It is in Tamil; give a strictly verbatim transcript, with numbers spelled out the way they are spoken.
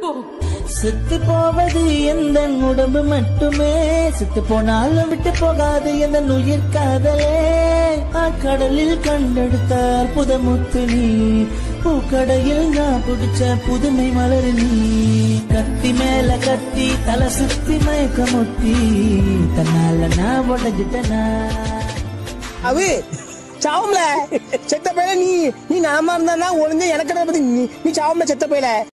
செத்து போவது எந்த உடம்பு மட்டுமே, செத்து போனாலும் விட்டு போகாது எந்த உயிர் காதலே. கடலில் கண்டெடுத்த அற்புத முத்து நீ, பூக்கடையில் நான் பிடிச்ச புதுமை மலர் நீ. கத்தி மேல கத்தி தலை சுத்தி மயக்க முத்தி, தன்னால நான் உடஞ்சிட்டனா. அவு சாவும்ல செத்த பையல நீ நீ நாம இருந்தா ஒளிஞ்ச எனக்கு பத்தி நீ சாவும்ல செத்த பையல.